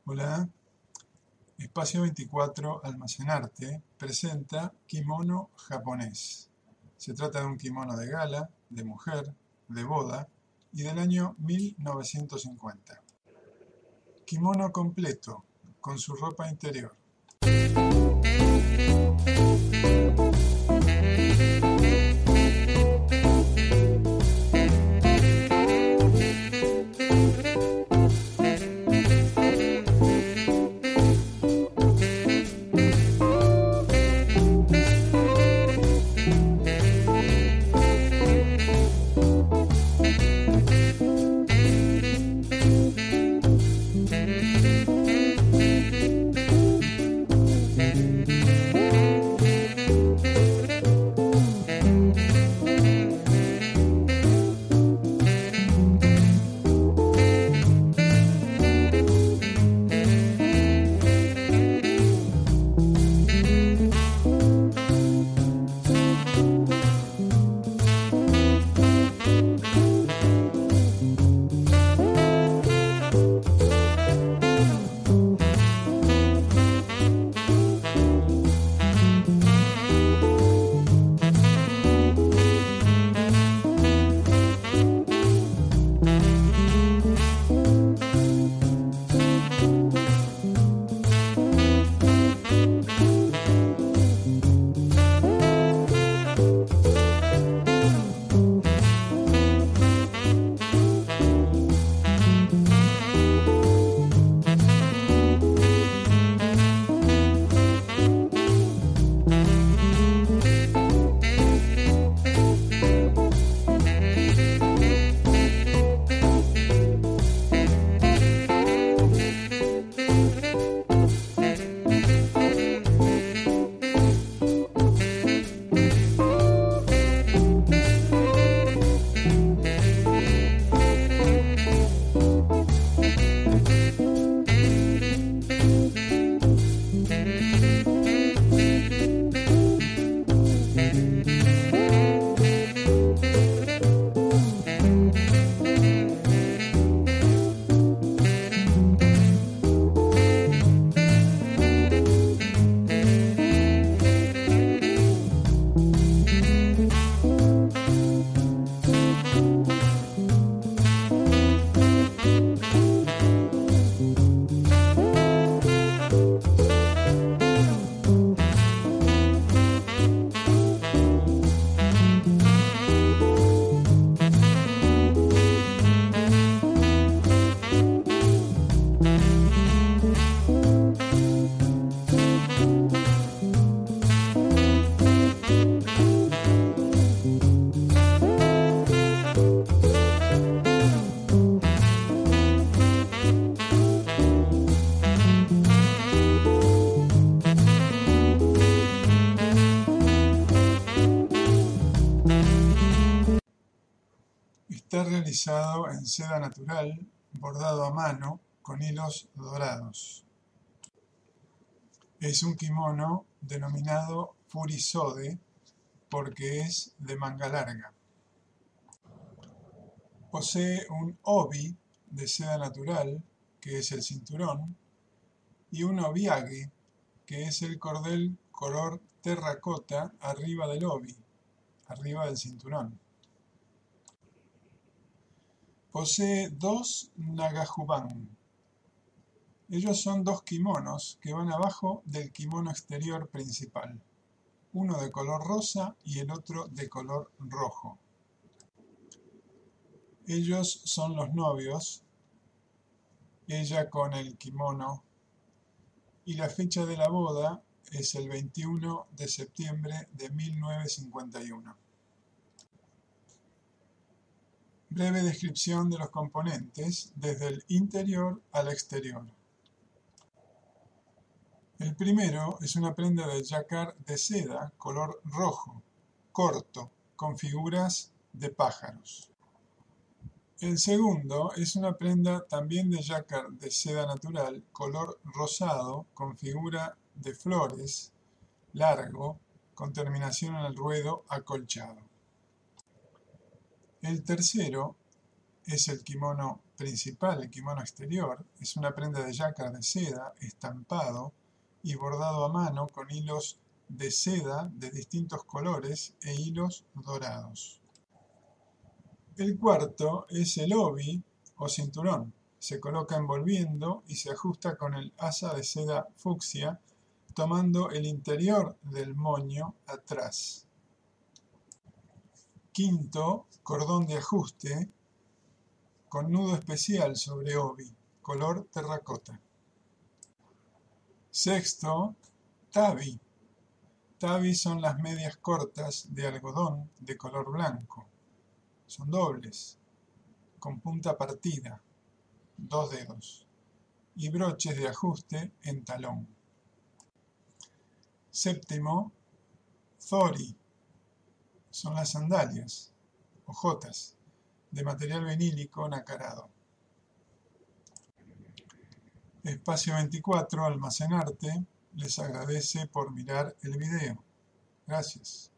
Hola, Espacio 24 Almacenarte presenta kimono japonés. Se trata de un kimono de gala, de mujer, de boda y del año 1950. Kimono completo, con su ropa interior. Está realizado en seda natural, bordado a mano, con hilos dorados. Es un kimono denominado furisode porque es de manga larga. Posee un obi de seda natural, que es el cinturón, y un obiage, que es el cordel color terracota arriba del obi, arriba del cinturón. Posee dos nagajuban. Ellos son dos kimonos que van abajo del kimono exterior principal, uno de color rosa y el otro de color rojo. Ellos son los novios, ella con el kimono, y la fecha de la boda es el 21 de septiembre de 1951. Breve descripción de los componentes desde el interior al exterior. El primero es una prenda de jacquard de seda color rojo, corto, con figuras de pájaros. El segundo es una prenda también de jacquard de seda natural color rosado con figura de flores, largo, con terminación en el ruedo acolchado. El tercero es el kimono principal, el kimono exterior. Es una prenda de yacra de seda, estampado y bordado a mano con hilos de seda de distintos colores e hilos dorados. El cuarto es el obi o cinturón. Se coloca envolviendo y se ajusta con el asa de seda fucsia, tomando el interior del moño atrás. Quinto, cordón de ajuste con nudo especial sobre obi, color terracota. Sexto, tabi. Tabi son las medias cortas de algodón de color blanco. Son dobles, con punta partida, 2 dedos, y broches de ajuste en talón. Séptimo, zori. Son las sandalias, ojotas, de material vinílico nacarado. Espacio 24, Almacenarte, les agradece por mirar el video. Gracias.